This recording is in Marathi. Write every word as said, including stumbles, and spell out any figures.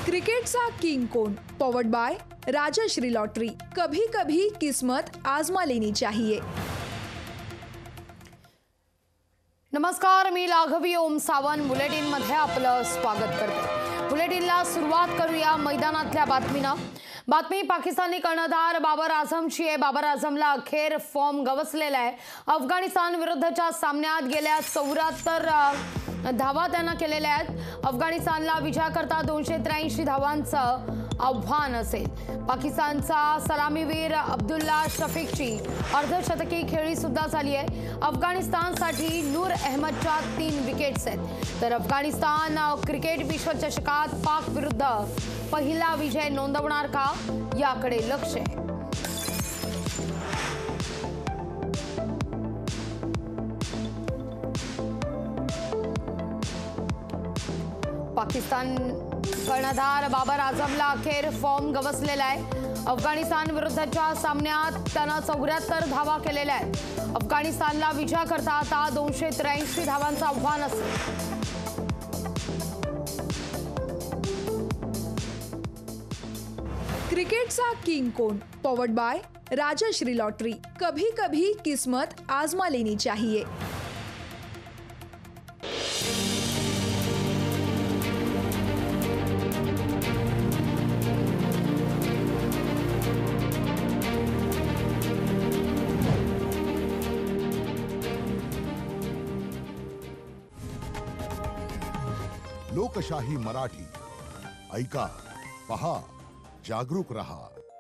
क्रिकेटचा किंग कोण? Powered by Rajshri lottery. कभी कभी किस्मत आजमा लेनी चाहिए. नमस्कार, मी लाघवी ओम सावंत बुलेटिन मध्ये आपलं स्वागत करते. बुलेटिनला सुरुवात करूया मैदानातल्या बातमीनं. बातमी पाकिस्तानी कर्णधार बाबर आझमची आहे. बाबर आझमला अखेर फॉर्म गवसलेला आहे. अफगाणिस्तान विरुद्धच्या सामन्यात गेल्या चौऱ्याहत्तर धावा त्यांना केलेल्या आहेत. अफगाणिस्तानला विजयाकरता दोनशे त्र्याऐंशी धावांचं आव्हान असेल. पाकिस्तानचा सलामीवीर अब्दुल्ला शफीकची अर्धशतकी खेळी सुद्धा झाली आहे. अफगाणिस्तानसाठी नूर अहमदच्या तीन विकेट्स आहेत. तर अफगाणिस्तान क्रिकेट विश्वचषकात पाक विरुद्ध पहिला विजय नोंदवणार का, याकडे लक्ष आहे. पाकिस्तान कर्णधार बाबर आझमला अखेर फॉर्म गवसलेला आहे. अफगाणिस्तान विरुद्धच्या सामन्यात त्यानं चौऱ्याहत्तर धावा केलेल्या आहेत. अफगाणिस्तानला विजयाकरता आता दोनशे त्र्याऐंशी धावांचं आव्हान असेल. क्रिकेटचा किंग कोण? Powered by Rajshri lottery. कभी कभी किस्मत आजमा लेनी चाहिए. लोकशाही मराठी ऐका, पहा, जागरूक रहा.